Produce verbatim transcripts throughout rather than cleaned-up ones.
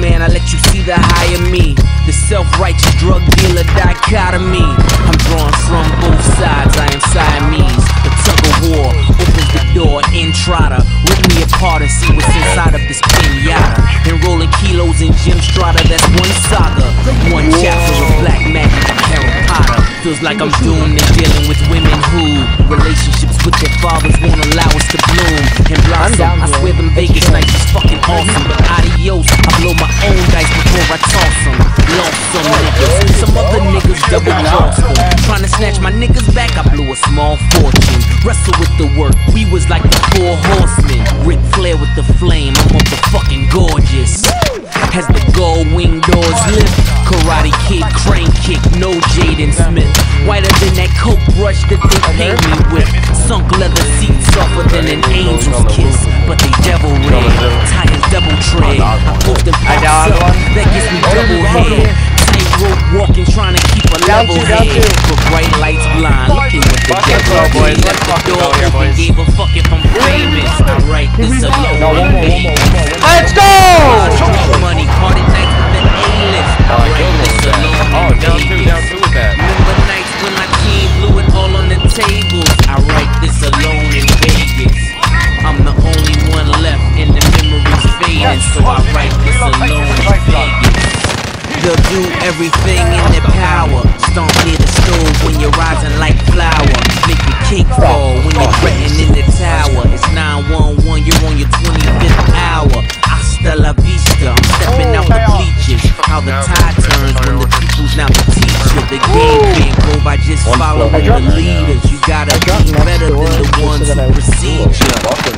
man, I let you see the higher me. The self-righteous drug dealer dichotomy. I'm drawn from both sides, I am Siamese. The tug of war opens the door, entrada. Rip me apart and see what's inside of this pinata. Enrolling kilos in Jim Strata, that's one saga. One chapter of black magic and Harry Potter. Feels like I'm doomed to dealing with women who relationships with their fathers won't allow us to bloom and blossom. I swear them Vegas nights is fucking awesome, but adios, I blow my own dice before I toss them. Lost some niggas, some other niggas double crossed them. Trying to snatch my niggas back, I blew a small fortune. Wrestle with the work, we was like the four horsemen. Ric Flair with the flame, I'm motherfucking gorgeous. As the gold wing doors lift, Karate Kid, crane kick, no Jaden Smith. Whiter than that coke brush that they paint me with. Sunk leather seats softer than an angel's kiss, but they devil red, tires double tread. I post them pops up, that gets me double head. Tightrope walking, trying to keep a level head. But bright lights blind, looking what the devil did. Left the door open, gave a fuck if I'm famous. I write this alone. Let's go! Money, party nights with the A-list. I write this alone. Oh, down two, down two with that. Remember nights when my team blew it all on the tables. I write this alone in Vegas. I'm the only one left and the memories fading, so I write this alone in Vegas. They'll do everything in their power. Stomp near the stove when you're rising like flour. Make your cake fall when you're fretting in the tower. It's nine one one, you're on your twenty-fifth hour. Hasta la vista, I'm stepping out the bleachers. How the tide turns when the people's now the teacher. The game can't go by just following the leaders. You gotta be better than the ones who precede you.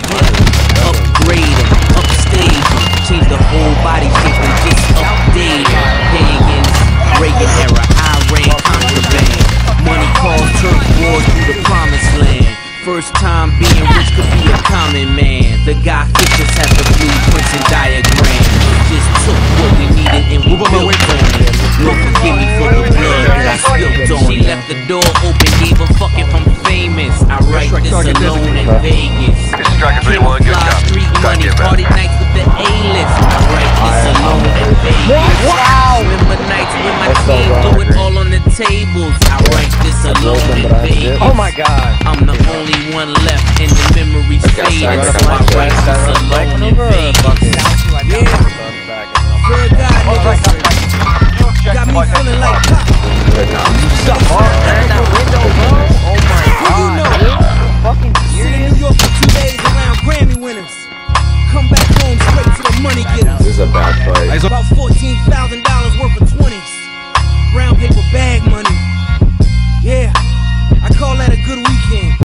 Yeah. Upgrading, upstaging, change the whole body shape and just update it. Pagans, Reagan era, Iran, contraband. Money calls turf wars through the promised land. First time being rich could be a common man. The guy Fisher's had the blueprints and diagrams. Just took what we needed and we built on it. Lord forgive me for the blood that I spilled on it. She left the door open, gave a fuck if I'm famous. I write this alone in Vegas. Fly street money, party nights with the A-list. I write this alone in Vegas. Remember nights when my team blew it all on the tables. I write this alone in Vegas. Oh my god. I'm the only one left and the memories fading, so I write this alone in Vegas. Yeah, good God, niggas. Got me feeling like pop. Suck hard, man. That window, bro. Oh my god. You know, fucking sit in New York for two days around Grammy winners. Come back home straight to the money getters. This is a bad fight. About fourteen thousand dollars worth of twenties.